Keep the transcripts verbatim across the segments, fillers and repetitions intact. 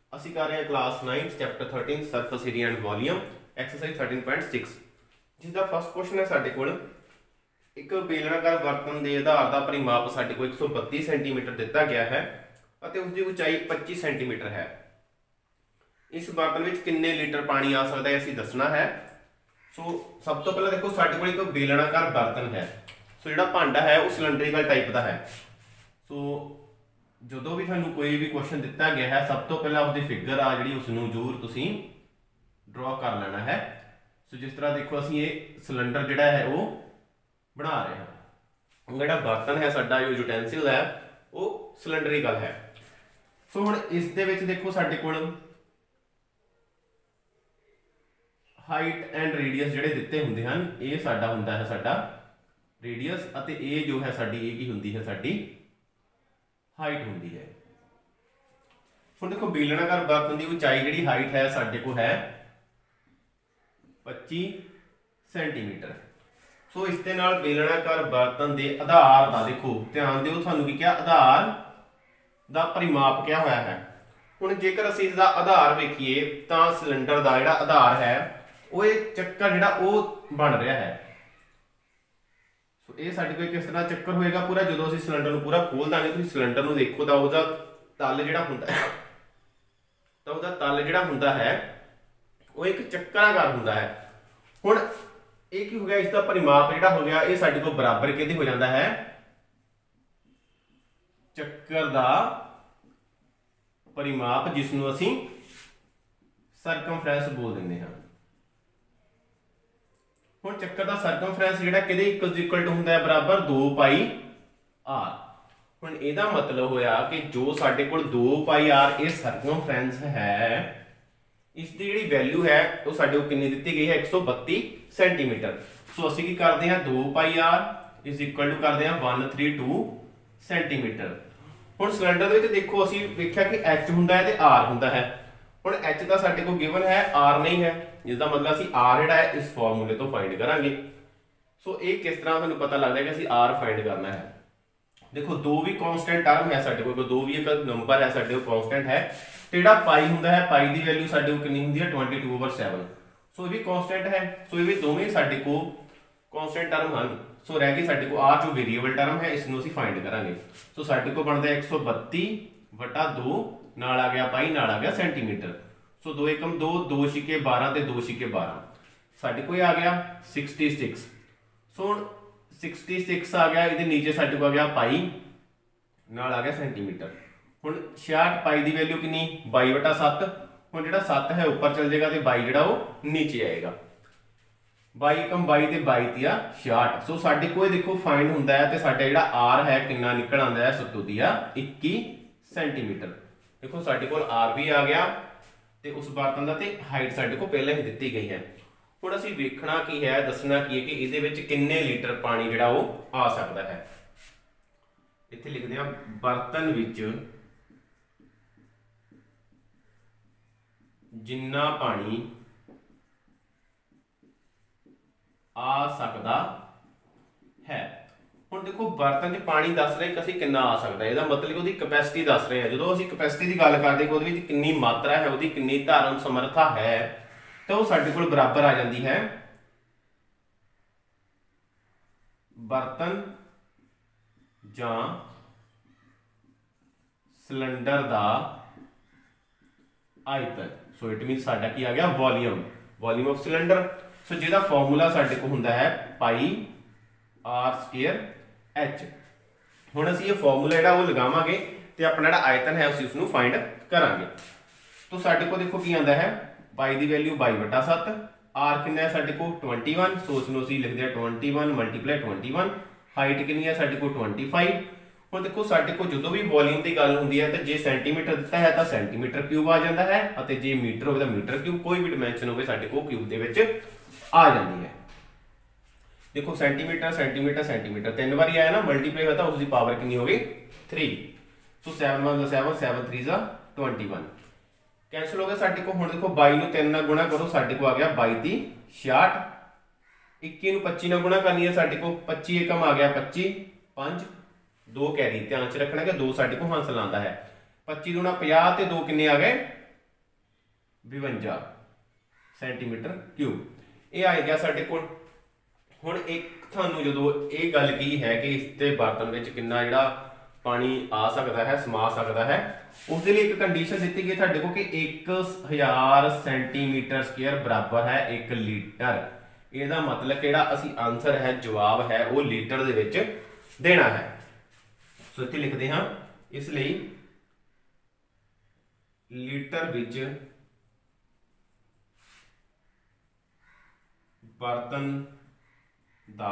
ਅਸੀਂ ਕਰ ਰਹੇ ਹਾਂ class ninth chapter thirteen surface area and volume exercise thirteen point six जिसका फर्स्ट क्वेश्चन है साडे कोल एक बेलनाकार बर्तन के आधार का परिमाप साडे कोल एक सौ बत्ती सेंटीमीटर दिता गया है और उसकी ऊंचाई पच्चीस सेंटीमीटर है। इस बर्तन में कितने लीटर पानी आ सकता है असीं दसना है। सो सब तो पहले देखो साडे कोल एक बेलनाकार बर्तन है। सो जिहड़ा भांडा है वो सिलेंडरिकल टाइप का है। सो जो भी थानू कोई भी क्वेश्चन दिता गया है सब तो पहले उसकी फिगर आ जी उसनूं जरूर तुसीं ड्रॉ कर लेना है। सो जिस तरह देखो असीं ये सिलेंडर जिहड़ा है वो बना रहे हैं। जिहड़ा बर्तन है साडा जो यूटेंसिल है वो सिलेंडरिकल है। सो हुण इस दे विच देखो साडे कोल हाइट एंड रेडियस जिहड़े दिते हुंदे हन ये साडा हुंदा है साडा रेडियस अते ये जो है साडी ये की हुंदी है साडी हाइट होंगी है। हुण देखो बेलनाकार बर्तन की ऊंचाई जी हाइट है साडे को है पच्चीस सेंटीमीटर। सो इस दे नाल बेलनाकार बर्तन के आधार का देखो ध्यान दिओ तुहानूं की क्या आधार का परिमाप क्या होया है। हुण जेकर असीं इसदा आधार वेखीए तां सिलेंडर का जिहड़ा आधार है वो चक्कर जिहड़ा वो बन रहा है। ये साडे कोल किस तरह चक्कर होएगा पूरा जो असीं सिलेंडर नूं पूरा खोल दांगे तुसीं सिलेंडर नूं देखो तां उहदा तल जिहड़ा हुंदा है तां उहदा तल जिहड़ा हुंदा है वो एक चक्कराकार हुंदा है। हुण ये की हो गया इसका परिमाप जिहड़ा हो गया ये साडे कोल बराबर किहदे हो जांदा है चक्कर दा परिमाप जिसनूं असीं सरकमफ्रेंस बोल दिंदे हां। हुण चक्कर दा सरकमफ्रेंस जिहड़ा किहदे इक्वल टू हुंदा है बराबर दो पाई आर। हुण इहदा मतलब होया कि जो साडे कोल दो पाई आर ये सरकमफ्रेंस है इसकी जिहड़ी वैल्यू है वो साडे को कितनी दित्ती गई है एक सौ बत्ती सेंटीमीटर। सो असीं की करदे हां दो pi r is equal to करदे हां वन थ्री टू सेंटीमीटर। हुण सिलेंडर दे विच देखो असीं वेख्या कि एच हुंदा है ते आर हुंदा है। हुण एच दा साडे को गिवन है आर नहीं है जिसका मतलब असीं आर जिहड़ा है इस फॉर्मूले तो फाइंड करांगे। सो ये किस तरह तुहानूं पता लगदा है कि असीं आर फाइंड करना है। देखो दो भी कॉन्स्टेंट टर्म है साडे कोल दो भी एक नंबर है साडे कोल कॉन्स्टेंट है ते जिहड़ा पाई हुंदा है पाई दी वैल्यू साडे कोल कितनी हुंदी है twenty two over seven. So ये भी कॉन्स्टेंट है। सो ये भी दोवें साडे कोल कॉन्स्टेंट टर्म हैं। सो रह गई साडे कोल आर जो वेरीएबल टर्म है इसनूं असीं फाइंड करांगे। सो साडे कोल बनदा एक सौ बत्ती वटा दो नाल आ गया पाई नाल आ गया सेंटीमीटर। सो दो एकम दो दो छिके बारह ते दो छिके बारह साडे कोल आ गया सिक्सटी सिक्स। सो हुण सिक्सटी सिक्स आ गया इहदे नीचे साडे कोल आ गया पाई नाल आ गया सेंटीमीटर। हुण छियासठ पाई दी वैल्यू कितनी बाई वटा सत्त। हुण जिहड़ा सत्त है ऊपर चल जाएगा तो बाई जिहड़ा वो नीचे आएगा। बाई एकम बाई ते बाई तिया छियासठ। सो साडे कोल देखो फाइंड हुंदा है ते साडा जिहड़ा आर है कितना निकल आंदा है सत्तू दिया इक्की सेंटीमीटर। देखो साडे कोल आर भी आ गया ते उस बर्तन दा ते हाइट साडे को पहले ही दित्ती गई है। हुण असीं वेखना की है दसना की है कि इहदे विच किन्ने लीटर पानी जिहड़ा वो आ सकदा है। इत्थे लिखदे हां बर्तन विच जिन्ना पानी आ सकदा है। हुण देखो बर्तन च पानी दस रहे कि कितना आ सकता है इसका मतलब उसकी कैपेसिटी दस रहे हैं। जो असीं कैपेसिटी की गल करते कि उसदी कितनी मात्रा है उसकी कितनी धारण समर्था है तो वो साडे कोल बराबर आ जाती है बर्तन जां सिलेंडर दा आयतन। सो इट मीन साडा की आ गया volume volume of cylinder. So जिहदा फॉर्मूला साडे को हुंदा है पाई आर स्क्वायर एच। हुण असीं ये फॉर्मूला जिहड़ा वो लगावांगे ते अपना जिहड़ा आयतन है असीं उसनूं फाइंड करांगे। तो साडे को देखो की आंदा है पाई दी वैल्यू बाई वटा सत्त आर कितना है साडे को ट्वेंटी वन। सो उसनूं असीं लिखदे हां twenty one multiply twenty one. Height कितनी है साडे को ट्वेंटी फाइव। हुण देखो साडे को जो भी वॉल्यूम की गल हुंदी है तो जे सेंटीमीटर दिता है तो सेंटीमीटर क्यूब आ जाता है और जे मीटर होवे तो मीटर क्यूब कोई भी डिमेंशन होवे साडे को क्यूब दे विच आ जाती है। देखो सेंटीमीटर सेंटीमीटर सेंटीमीटर तीन बार आया ना मल्टीप्लाई होता उसकी पावर कितनी हो गई three. So seven one seven seven three जा ट्वेंटी वन कैंसल हो गया साडे को। हुण देखो बाई नूं तीन नाल गुणा करो साडे को आ गया बाई दी छियासठ। इक्की नूं पच्ची नाल गुणा करनी है साडे को पच्ची एकम आ गया पच्ची पांच दो कैरी ध्यान च रखना कि दो साडे को हासिल आंदा है। पच्ची दूना पचास ते दो किन्ने आ गए बवंजा सेंटीमीटर क्यूब। ये आ गया साडे कोल। हुण एक थानू जदों ये गल की है कि इसके बर्तन में कितना जिहड़ा पानी आ सकता है, समा सकता है, उसके लिए एक कंडीशन दी गई साडे को कि एक हज़ार सेंटीमीटर स्क्वायर बराबर है एक लीटर। इसका मतलब कि असी आंसर है, जवाब है, वो लीटर दे विच देना है। सो इत्थे लिखते हैं, इसलिए लीटर विच बर्तन दा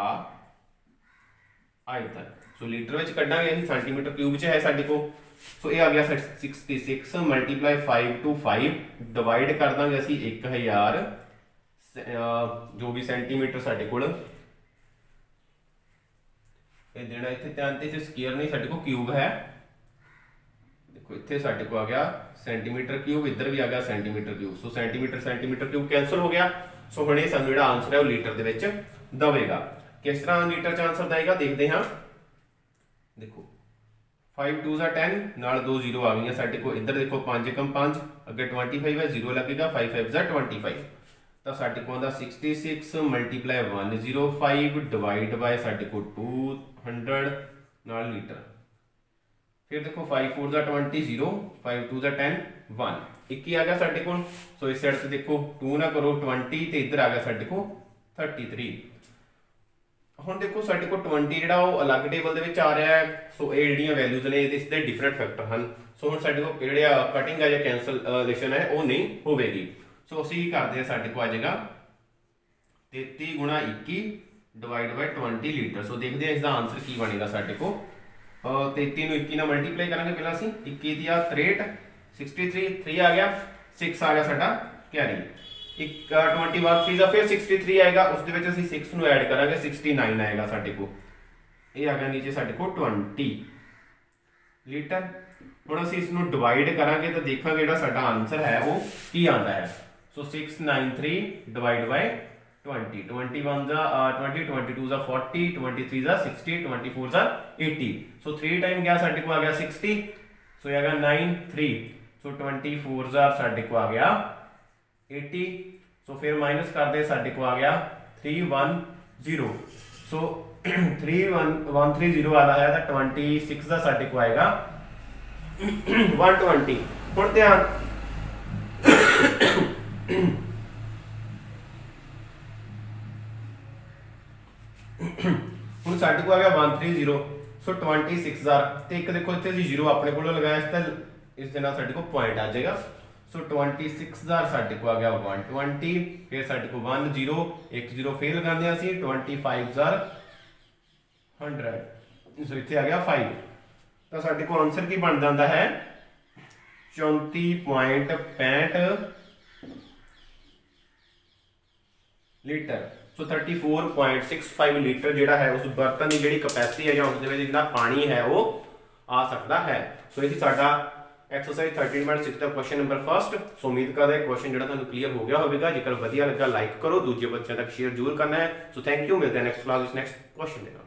आयतन। सो लीटर विच कड्डांगे असीं, सेंटीमीटर क्यूब च है साडे को। सो ये आ गया sixty six multiply five two five divide कर देंगे असीं एक हज़ार जो भी सेंटीमीटर साडे कोल ये देना। इत्थे ध्यान ते स्क्वायर नहीं, साडे को क्यूब है। देखो इत्थे साडे को आ गया सेंटीमीटर क्यूब, इधर भी आ गया centimetre cube. So centimetre centimetre cube cancel हो गया। सो हुणे सानू जिहड़ा आंसर है वो लीटर दे विच दवेगा। किस तरह लीटर च आंसर देगा देखते हैं। देखो फाइव टू ज़ा टेन, नाल दो जीरो आ गई साडे को। इधर देखो पांच एकम पांच, अगे ट्वेंटी फाइव है, जीरो लगेगा, फाइव फाइव ज़ा ट्वेंटी फाइव। तो साडे को आंदा sixty six multiply one zero five divide by साडे को टू हंड्रड नाल लीटर। फिर देखो फाइव फोर ज़ा ट्वेंटी, जीरो, फाइव टू ज़ा टेन, वन, एक ही आ गया साडे को। सो इस साइड से देखो टू ना करो, ट्वेंटी, तो इधर आ गया साडे को थर्टी थ्री। हुण देखो साडे को ट्वेंटी जिहड़ा वो अलग टेबल दे विच आ रहा है। सो ये जिहड़ियां वैल्यूज ने इसदे डिफरेंट फैक्टर हैं। सो हुण साडे को जिहड़े कटिंग है या कैंसलेशन है वो नहीं होवेगी। सो असीं की करदे आ, साडे को आ जाएगा तेती गुणा इक्की divide by twenty litre. So देखते हैं इसका आंसर की बनेगा। साडे को तेती नूं इक्की नाल मल्टीप्लाई करांगे, पहला असीं इक्की दी त्रेहठ, सिक्सटी थ्री, थ्री आ गया, सिक्स आ गया साडा कैरी, एक ट्वेंटी वन थ्री ज़ा फिर सिक्सटी थ्री आएगा, उसके विच असीं सिक्स नूं ऐड करांगे, सिक्सटी नाइन आएगा साडे को। ये आ गया नीचे साडे को ट्वेंटी लीटर। हुण असीं इस नूं डिवाइड करांगे तो देखांगे जिहड़ा साडा आंसर है वो की आंदा है। So six nine three divide by twenty, twenty one ज़ा ट्वेंटी, ट्वेंटी टू ज़ा फोर्टी, ट्वेंटी थ्री ज़ा सिक्सटी, ट्वेंटी फोर ज़ा एटी। सो थ्री टाइम गया साडे को आ गया सिक्सटी। सो ये आ गया nine three. So twenty four ज़ा साडे को आ गया एटी। सो फिर माइनस कर दे, साडे को आ गया three one zero. So three one one three zero वाला है तो ट्वेंटी सिक्स का साडे को आएगा वन ट्वेंटी। हुण ध्यान हुण साडे को आ गया one three zero. So twenty six हज़ार तो एक देखो इत्थे असीं जीरो अपने कोलों लगाया इस दे नाल साडे को पॉइंट आ जाएगा। सो ट्वेंटी सिक्स हज़ार साडे को आ गया वन ट्वेंटी, फिर साडे को वन जीरो, एक जीरो फिर लगांदे असीं ट्वेंटी फाइव हज़ार हंड्रेड। सो इत्थे आ गया फाइव। तो साडे को आंसर की बन जाता है चौंती पॉइंट पैंठ litre. So thirty four point six five litre जिहड़ा है उस बर्तन की जिहड़ी कैपेसिटी है या उस दे विच जितना पानी है वो आ सकता है। सो ये साडा एक्सरसाइज थर्टीन पॉइंट सिक्स का क्वेश्चन नंबर फर्स्ट। सो उम्मीद करदा है क्वेश्चन जिहड़ा तुहानूं क्लीयर हो गया होवेगा। जेकर वधिया लगा लाइक करो, दूजे बच्चों तक शेयर जरूर करना है। सो थैंक यू, मिलते हैं नेक्स्ट क्लास नेक्स्ट क्वेश्चन।